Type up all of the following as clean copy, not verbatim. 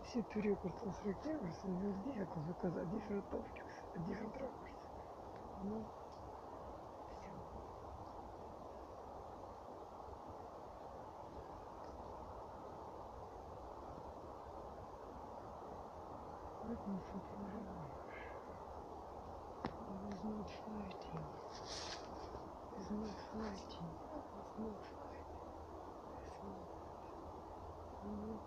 See two records of rectangles and use vehicles because of different optics, different records. Ну, все. Let me put in reverse. He's not fighting. He's not fighting. He's not fighting. He's not. Ну,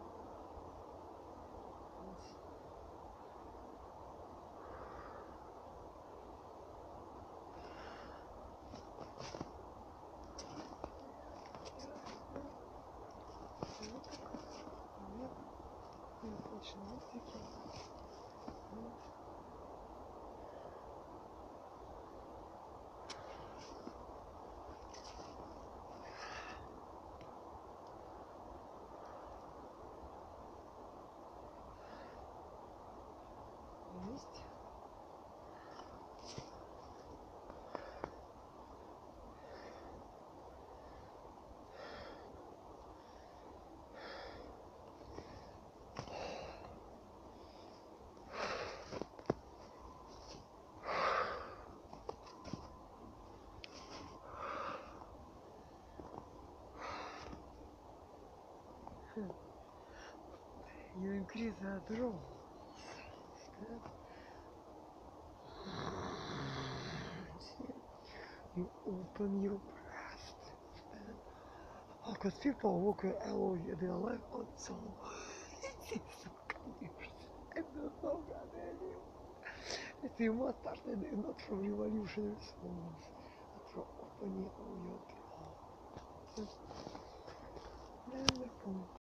нет, не точно, вот такие. Вот. Есть. You increase the draw. You open your breast. Because people walk allow you their life on so I don't know, brother. If you must start not from revolutionary songs, but from opening all your